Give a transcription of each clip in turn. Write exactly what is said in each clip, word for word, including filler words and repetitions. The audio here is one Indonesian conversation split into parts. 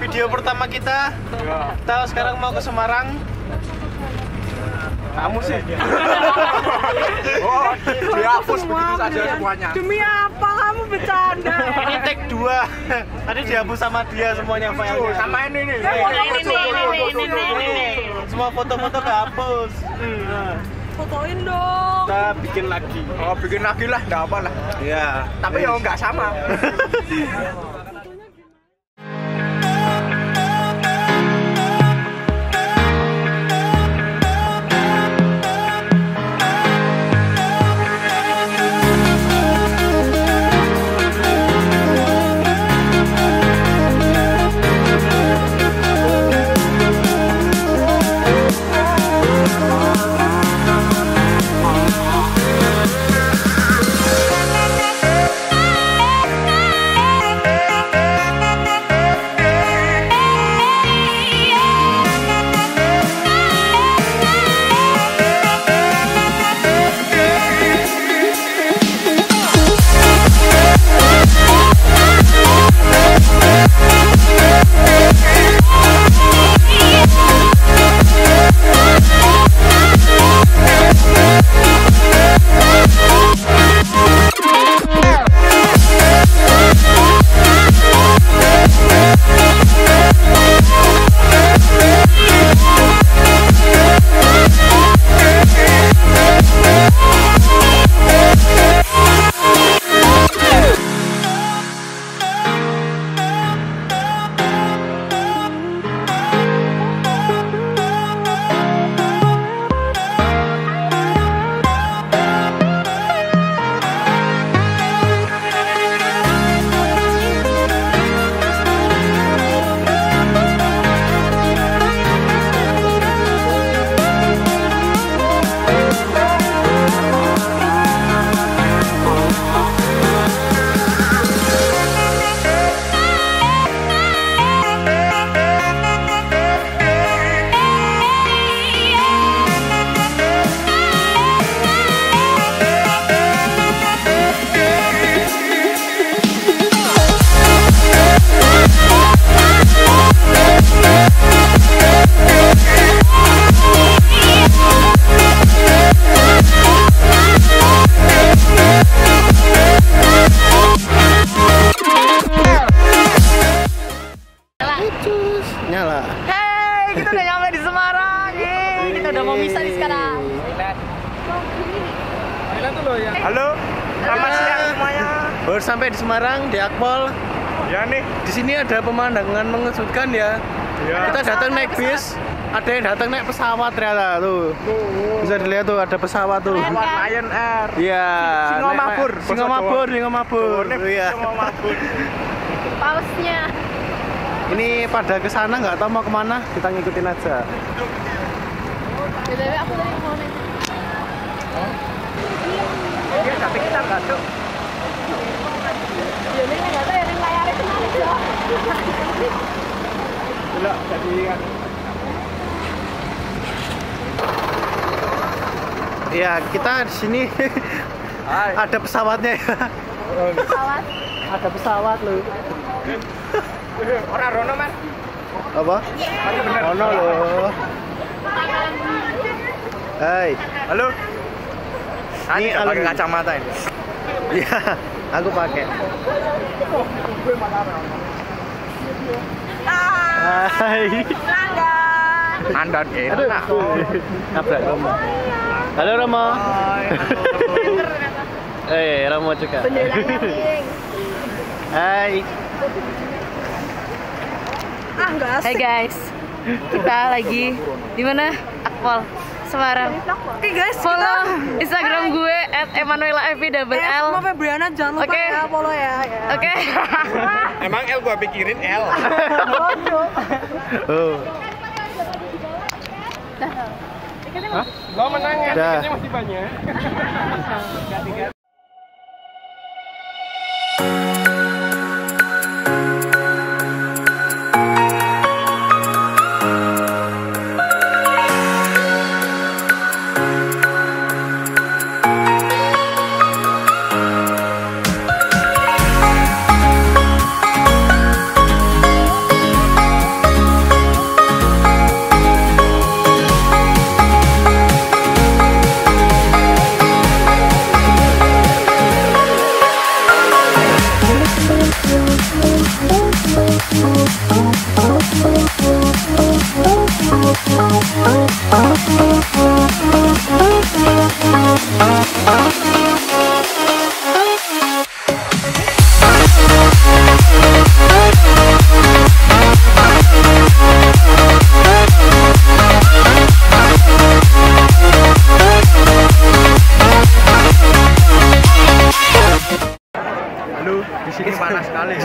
video pertama kita. Kita sekarang mau ke Semarang. Kamu sih. Oh, dihapus begitu saja semuanya. Demi apa kamu bercanda? Ini take dua. Tadi dihapus sama dia semuanya filenya. Sama ini nih. Ini ini ini ini ini. Semua foto-foto kehapus. Fotoin dong. Kita bikin lagi. Oh, bikin lagi lah, enggak apa lah. Iya. Tapi ya enggak sama. Nyala. Hey, kita udah nyampe di Semarang. Yeay, kita udah mau misah nih sekarang. Halo. Selamat siang semuanya. Baru sampai di Semarang, di Akpol. Ya nih. Di sini ada pemandangan mengejutkan ya. Ya. Kita datang naik bis, ada yang datang naik pesawat ternyata tuh. Bisa dilihat tuh ada pesawat tuh. Lion Air. Iya. Singo mabur. Singo mabur, singo mabur. Iya. Singo mabur. Pausnya. Ini pada ke sana nggak tahu mau kemana, kita ngikutin aja. B T W aku tadi mau nanya. Iya, tapi kita nggak tuh. Ya ini nggak tahu ya, yang layarnya kena aja. Belok jadi kan. Ya kita di sini ada pesawatnya ya. Pesawat. Ada pesawat loh. Orang Rono man. Apa? Tapi bener. Rono loh. Hai. Halo. Ini Ini pakai alumni. kacamata ini. Iya, aku pakai. Hai. Anda Aduh. enak. Nabrak Romo. Halo Romo. Eh, Romo juga. Hai. Ah, enggak asik. Hai guys, kita lagi di mana? Akpol, Semarang. Oke guys, Follow Instagram gue at emanuela f double Eh, l. sama Febriana jangan lupa Oke. ya follow ya. ya. Oke. Emang L gua pikirin L. Oh. Hah? Gua menang ya, Dah. tiketnya masih banyak.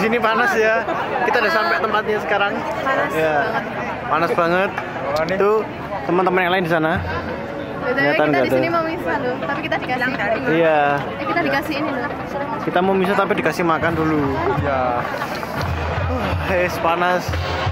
sini panas ya. Kita udah sampai tempatnya sekarang. Panas Ya, panas banget. Tuh teman-teman yang lain di sana. Betul, kita di sini mau misah loh, tapi kita dikasih. Iya. Eh, kita dikasih ini loh. Kita mau misah tapi dikasih makan dulu. Ya. Hes panas.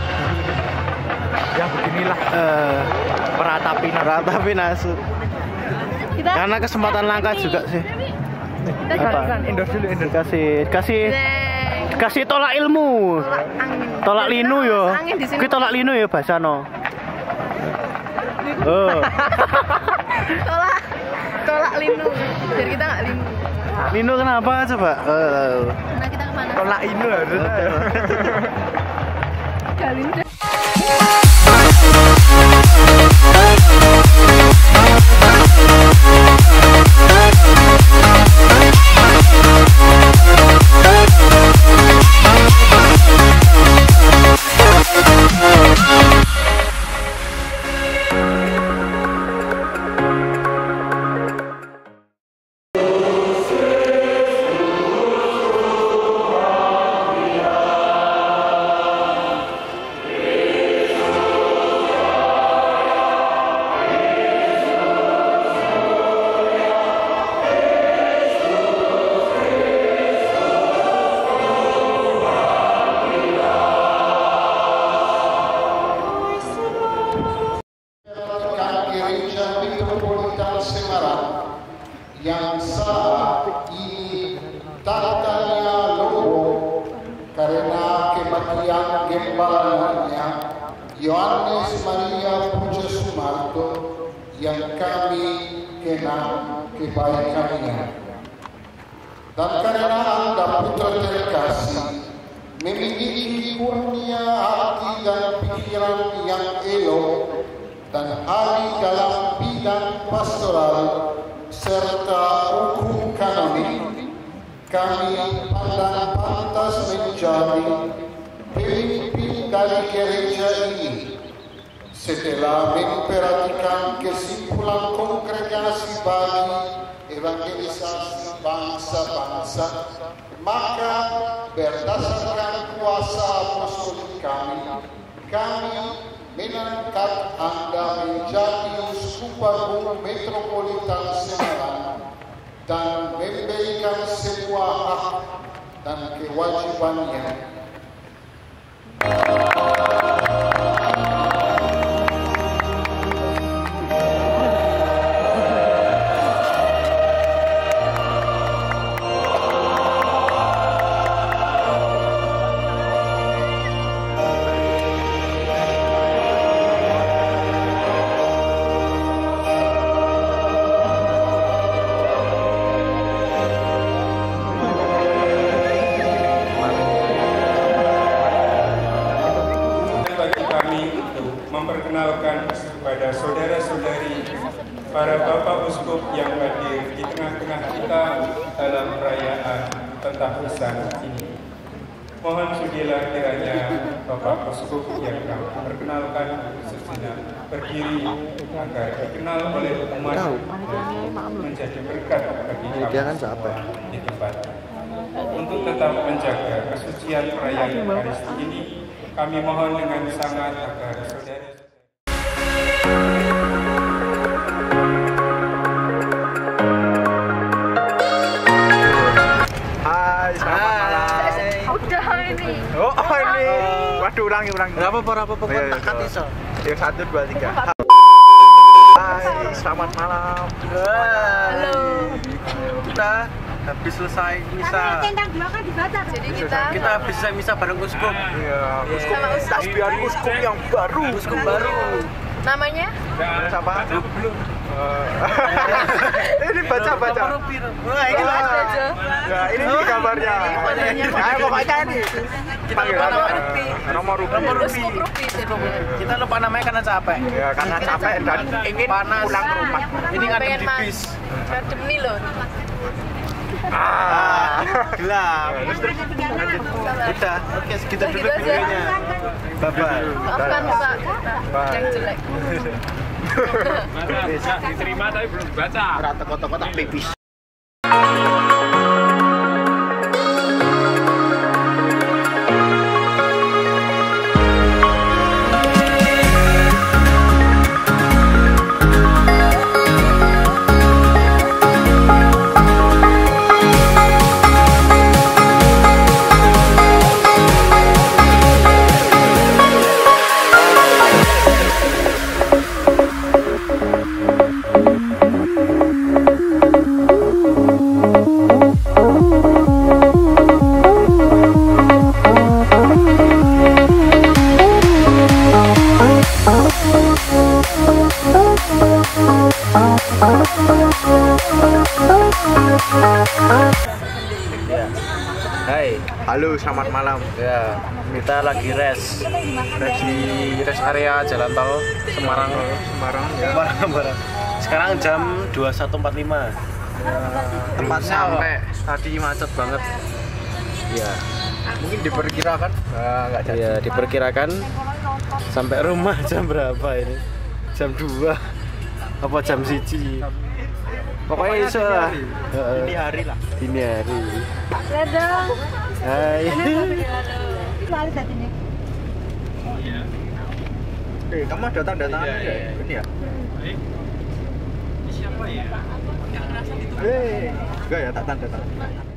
Ya beginilah Eh, meratapi ratapi nasu. Kita Karena kesempatan langka juga sih. kita Apa? Indoor dulu, indoor. Kasih kasih Neng. kasih tolak ilmu. Tolak angin. Tolak linu yo. Angin di sini. Kuwi tolak linu ya basano. Oh. Tolak tolak linu. Biar kita nggak linu. Linu kenapa coba? Oh. Nah, kita kemana? Tolak ini harusnya. Kali ini. yang saat ini tantanya lobo karena kematian gembalanya Yohanes Maria Puja Sumarto yang kami kenal kebaikannya. Dan karena Anda putra terkasih memiliki kurnia hati dan pikiran yang elok dan ahli dalam bidang pastoral serta hukum kanonik, kami pandang pantas menjadi pemimpin dari gereja ini setelah memperhatikan kesimpulan kongregasi bagi evangelisasi bangsa-bangsa, maka berdasarkan kuasa apostolik kami, kami mengangkat Anda menjadi Uskup Agung Metropolitan Semarang dan memberikan semua hak dan kewajibannya. Memperkenalkan kepada saudara-saudari para Bapak Uskup yang hadir di tengah-tengah kita dalam perayaan pentahusan ini. Mohon sudilah kiranya Bapak Uskup yang kami perkenalkan sejenak berdiri agar dikenal oleh umat menjadi berkat bagi kami semua di tempat. Untuk tetap menjaga kesucian perayaan Ekaristi ini, kami mohon dengan sangat agar saudara. Hai, selamat malam. Udah ini. Oh, oh ini. Waduh, ulangi, ulangi. Berapa berapa pokoknya tak kat iso. Yang satu, dua, tiga. Hai, selamat malam. Halo. Kita habis selesai misa. Jadi kita Kita habis selesai misa bareng uskup. Iya, uskup. sama uskup. Tasbihan uskup yang baru. Uskup baru. namanya Siapa? Ini baca-baca. Wah, ini Baca lah. aja. Ya, ini nih kabarnya. Fotonya. Ayo pokoknya nih. Kita lupa Nomor nama. Rupi. Nomor Rupi. Nomor Rupi. Uskup Rupi sih pokoknya. Kita lupa namanya karena capek. Ya, karena capek dan ingin Panas. pulang ke rumah. Ini ngadem Pengen di mas- bis. ngadem nih loh. Ah. Gelap. Terus terus lanjut. Udah, oke segitu Udah, dulu gitu aja. videonya. Bye bye. Maafkan muka kita yang jelek. Diterima tapi belum dibaca. Rata kotak-kotak pipis. Ya. Hai, halo, selamat malam. Ya, kita lagi res, res di res area Jalan Tol Semarang, Semarang, ya. Semarang, Semarang. Sekarang jam dua puluh satu empat puluh lima. Ya, tempat sampai tadi macet banget. Ya, mungkin diperkirakan, nah, nggak jadi. Ya, diperkirakan sampai rumah jam berapa ini? Jam dua apa jam siji? Pokoknya iso lah. Ini hari lah. Ini hari. Dadah. Hai. Lari tadi nih. Eh, kamu ada tanda tangan ya? Ini ya? Siapa ya? Eh, enggak ya, tak tanda tangan.